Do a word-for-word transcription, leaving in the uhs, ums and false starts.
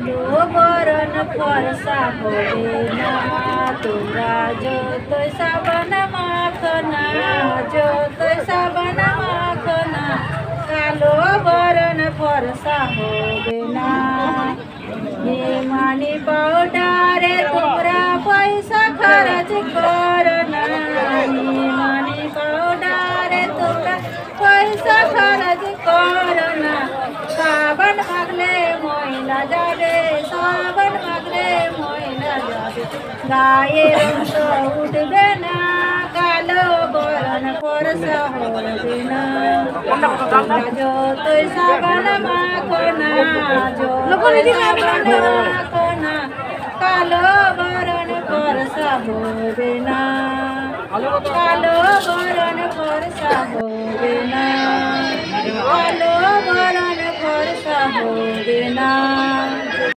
কালো বরণ ফর্সা হবে না, তোমরা যতই সাবান মাখো না, যতই সাবান মাখো না, কালো বরণ ফর্সা হবে না। হিমানি পাউডারে তোমরা পয়সা খরচ করো না, হিমানি পাউডারে তোমরা পয়সা খরচ করো না। সাবান মাখলে ময়লা যাবে, সাবান মাখলে ময়লা যাবে, গায়ে রং তো উঠবে না, কালো বরণ ফর্সা হবে না। তোমরা যতই সাবান মাখো না, যতই সাবান মাখো না, কালো বরণ ফর্সা হবে না, কালো বরণ ফর্সা হবে না, কালো বরণ ফর্সা হবে না।